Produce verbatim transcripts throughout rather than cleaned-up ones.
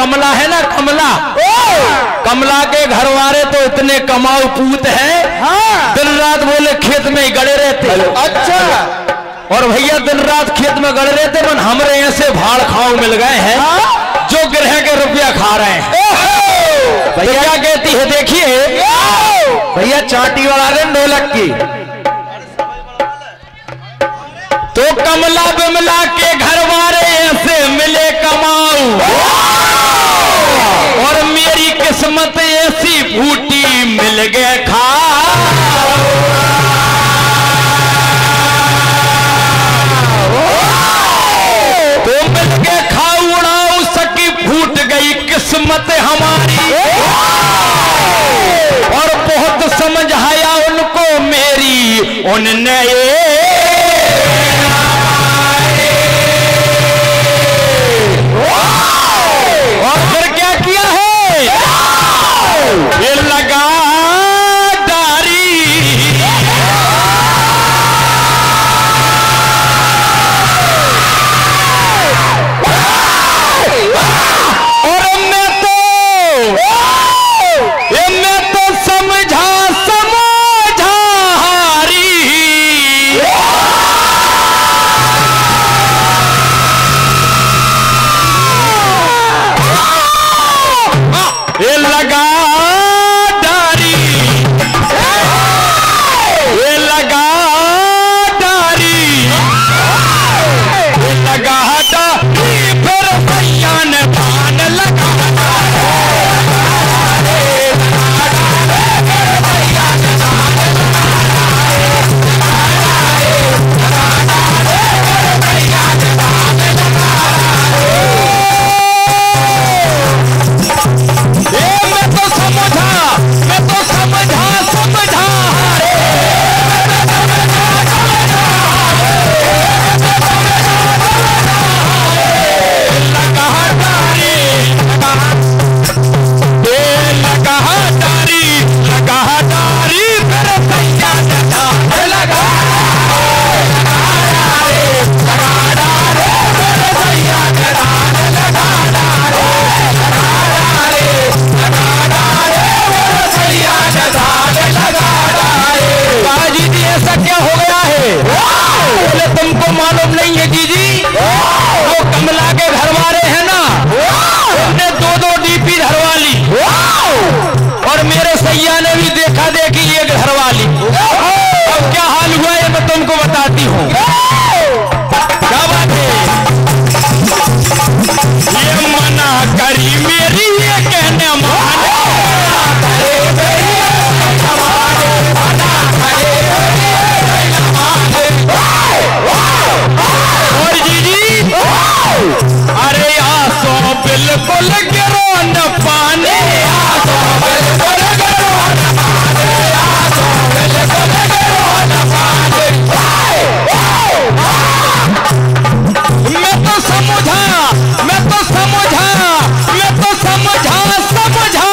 कमला है ना, कमला कमला के घर वाले तो इतने कमाऊ पूत है, हाँ। दिन रात बोले खेत में ही गड़े रहते। अच्छा। और भैया दिन रात खेत में गड़े रहते, मन हमरे ऐसे भाड़ खाओ मिल गए हैं, हाँ? जो ग्रह के रुपया खा रहे हैं। भैया क्या कहती है देखिए, भैया चाटी वाला दिन ढोलक की, तो कमला बिमला के घर वाले ऐसे मिले कमाऊ, और मेरी किस्मत ऐसी फूटी मिल गए खा। तो मिल के खाऊ उड़ाऊ सकी फूट गई किस्मत हमारी, और बहुत समझाया उनको मेरी उनने ये लगा दारी, और मैं तो ये मैं तो समझा समझा हारी, ये लगा तुमको मालूम नहीं है जी जी, वो कमला के घर वाले हैं ना, उन्होंने दो दो डीपी धरवा ली, और मेरे सैया ने भी देखा देखी ये घर वाली। अब क्या हाल हुआ ये मैं तुमको बताती हूँ। क्या बात है, ये मना करी मेरी ये कहने माने, और जीजी अरे आसो बिल्कुल गिरो न पाने, आसो बिल्कुल गिरो न पाने, आसो बिल्कुल गिरो न पाने। मैं तो समझा मैं तो समझा मैं तो समझा समझा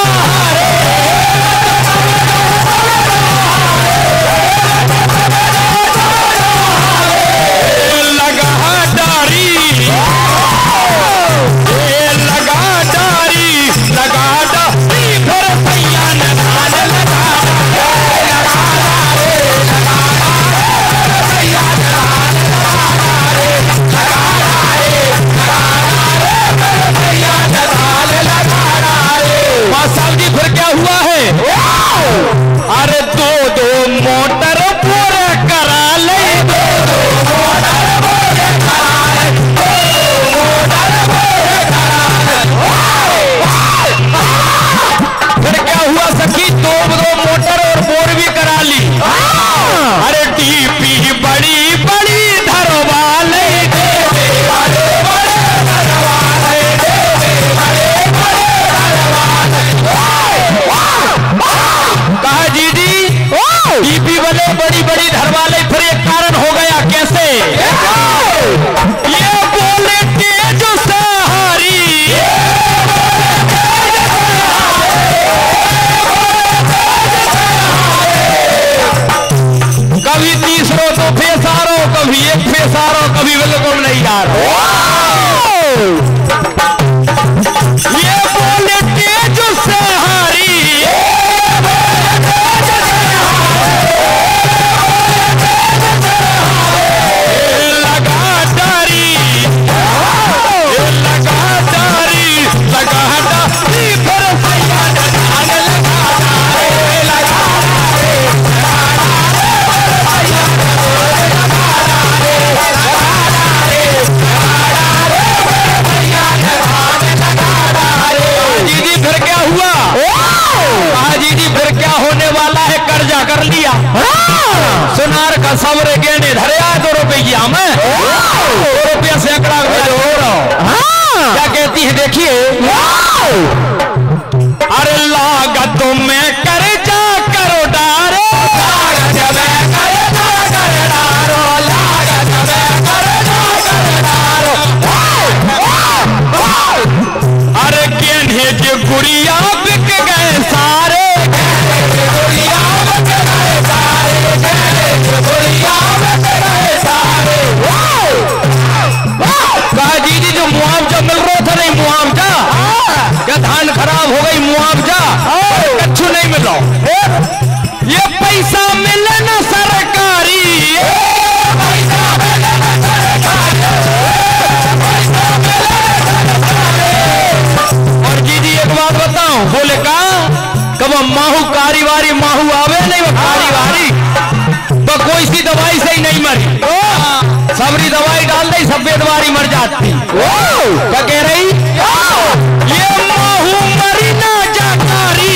लगा डारी, ये लगा डारी, का सबरे गहने धरे आ दो रुपया में दो रुपया सैकड़ा क्या कहती है देखिए अरे लागत में कर जा करो डारो अरे गहने के गुड़िया बिक गए सारे कहा दीदी जो मुआवजा मिल रहा था नहीं मुआवजा क्या धान खराब हो गई मुआवजा कच्छु नहीं मिल रहा ये पैसा मिले ना सरकारी और दीदी एक बात बताऊं बोले का कब माहू कारी वारी माहू आवे नहीं वो कारी वारी तो कोई सी दवाई से ही नहीं मरी सबरी दवाई डाल दे सब बेदवारी मर जाती क्या कह रही ये माहू मरी ना जाकारी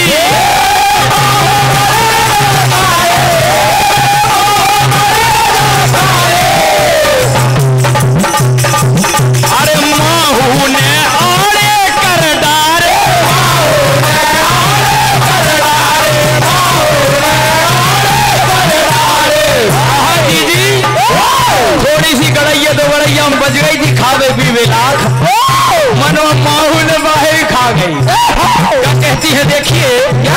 अरे माहू ने आड़े कर डारे दीदी थोड़ी सी गड़ैया दो गड़ैया में बच गई थी खावे पीवे लाख मनो माहू ने बाहर खा गई क्या कहती है देखिए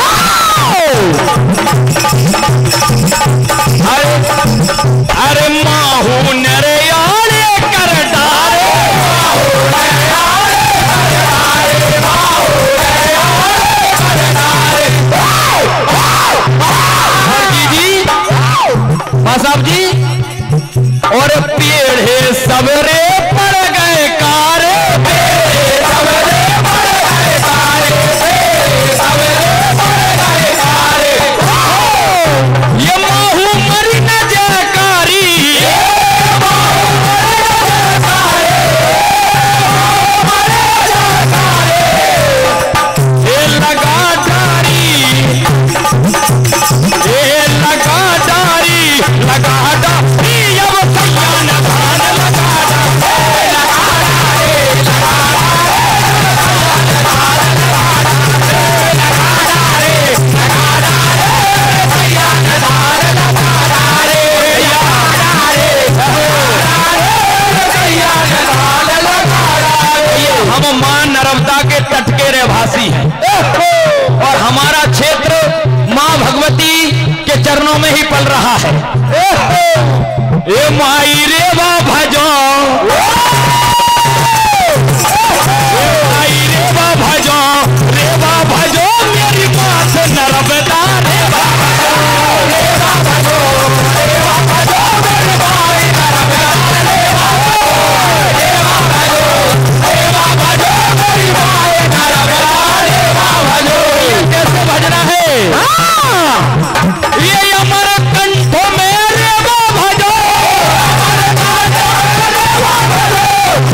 अरे अरे माहू ने रे आड़े कर डारे दीदी साहब जी और पेड़ है सबरे पड़ गए कारे सबरे पड़ गए कारे सबरे पड़ गए कारे ये माहू मरी न जयकारी ये लगा डारी ये लगा डारी लगा डारी अब सयान धान लगा हम मां नर्मदा के तट के रहवासी हैं और हमारा क्षेत्र मां भगवती के चरणों में ही पल रहा है ए माई रेवा भजो माई रेवा भजो रेवा भजो मेरी मां से नर्मदा रेवा रेवा भजो रेवा भजो मेरी माई नर्मदा रेवा रेवा भजो रेवा भजो मेरी माई नर्मदा रेवा भजो ये कैसे भजना है ये अमर कंठों में रेवा भजो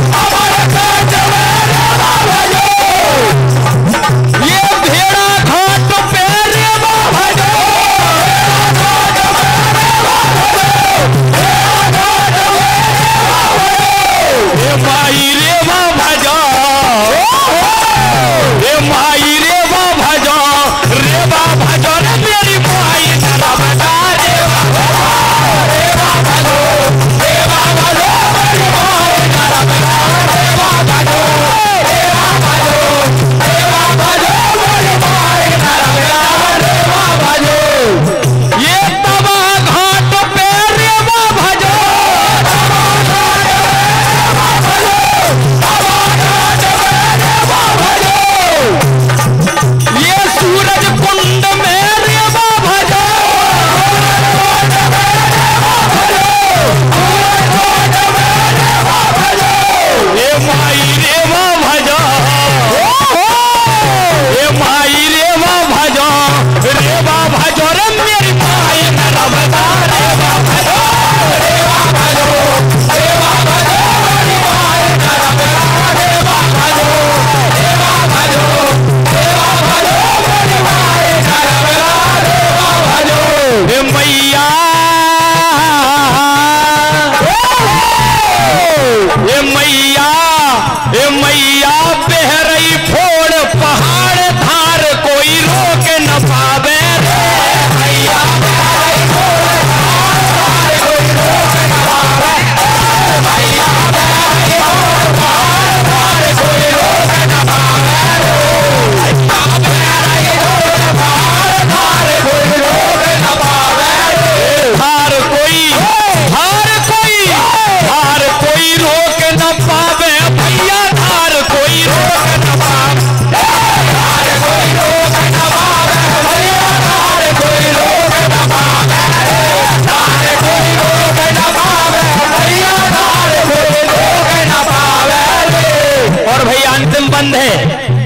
संबंध है।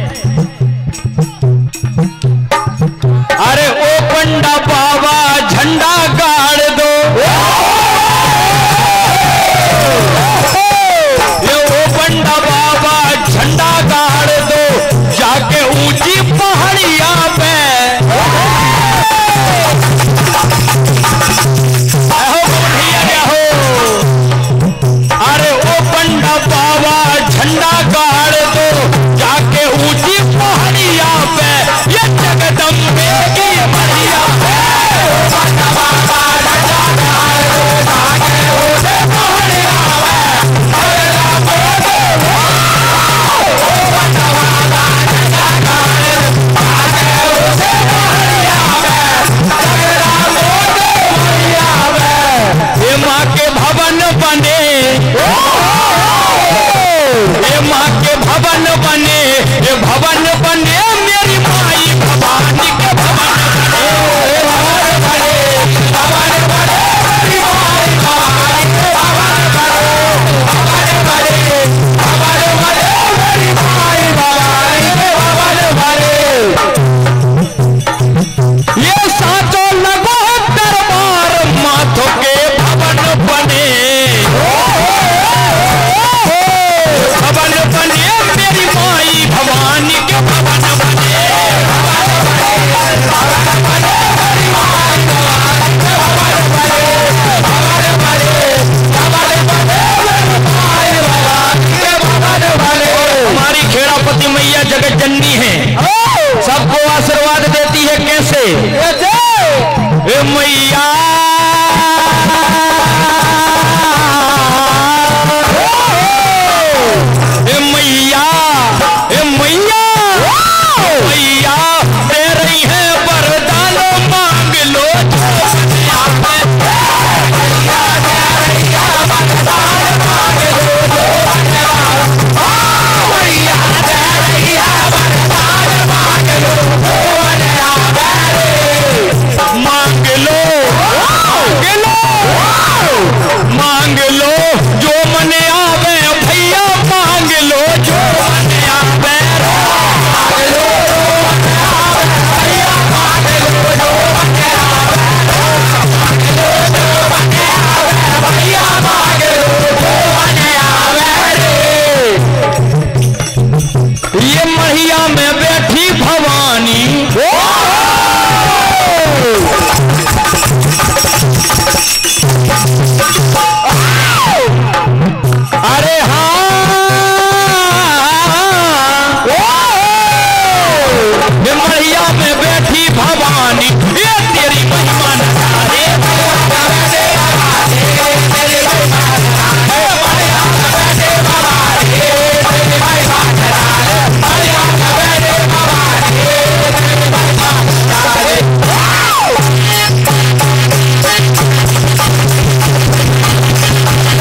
अरे ओ पंडा बाबा झंडा गाड़ दो, ये ओ पंडा बाबा झंडा गाड़ दो जाके ऊंची पहाड़िया पे। अरे ओ पंडा बाबा झंडा गाड़ दो जाके ऊंची पहाड़िया पे, ये जगदम्बे की मरिया पे। पंडा बाबा झंडा गाड़ दो जाके ऊंची पहाड़िया पे। माँ के भवन बने, ये माँ के भवन बने, ये भवन बने मेरी माई भवानी के भवन बने, भवन बने, भवन बने मेरी माई भवानी के भवन बने, भवन बने, भवन बने मेरी माई भवानी के भवन बने। ये सातों लगो दरबार माथों के भवन बने, भवन बने मेरी माई भवानी के भवन बने, भवन बने, भवन बने मेरी माई भवानी के भवन बने, भवन बने, भवन बने मेरी माई भवानी के भवन बने। हमारी खेड़ापति मैया जगत जननी है।